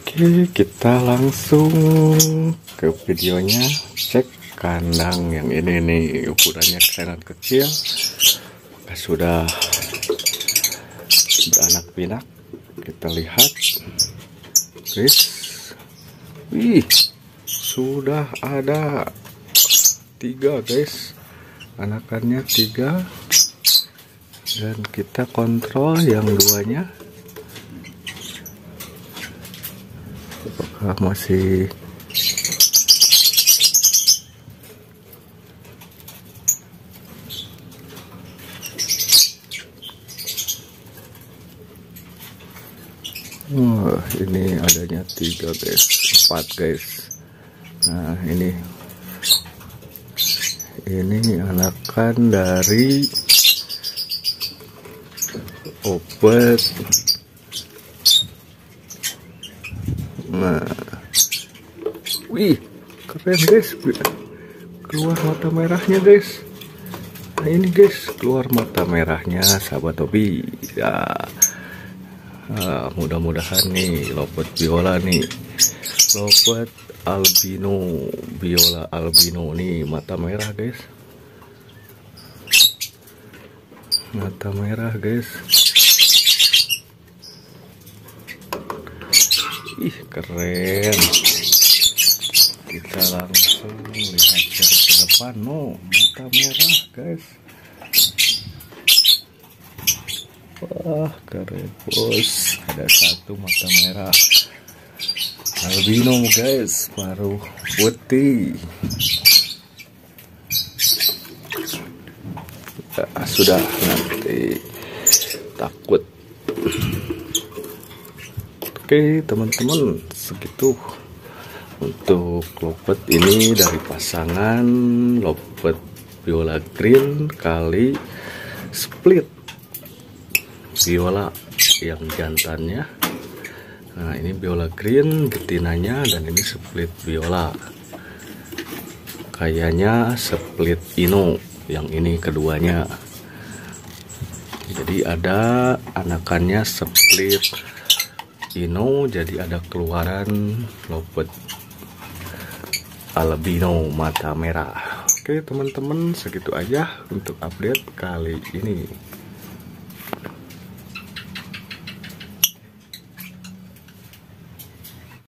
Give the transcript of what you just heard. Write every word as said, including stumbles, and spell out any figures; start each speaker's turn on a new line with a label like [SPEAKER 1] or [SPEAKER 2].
[SPEAKER 1] Oke, kita langsung ke videonya. Cek kandang yang ini nih, ukurannya sangat kecil, maka sudah beranak pinak. Kita lihat, guys. Wih, sudah ada tiga, guys. Anakannya tiga, dan kita kontrol yang duanya. Apakah masih wah, ini adanya tiga, guys, empat, guys. Nah, ini ini anakan dari obat. Nah, wih, keren, guys, keluar mata merahnya, guys. Nah, ini, guys, keluar mata merahnya, sahabat hobi ya. Nah, mudah-mudahan nih lopet biola nih, lopet albino, biola albino nih, mata merah, guys, mata merah, guys. Ih, keren. Kita langsung lihat dari ke depan. No, mata merah, guys. Wah, keren, bos. Ada satu mata merah albino, guys, paruh putih. Ya, sudah, nanti takut. Oke, teman-teman, segitu untuk lopet ini dari pasangan lopet biola green kali split biola yang jantannya. Nah, ini biola green betinanya, dan ini split biola. Kayaknya split ino yang ini keduanya. Jadi ada anakannya split ino, jadi ada keluaran lopet albino mata merah. Oke, teman-teman, segitu aja untuk update kali ini.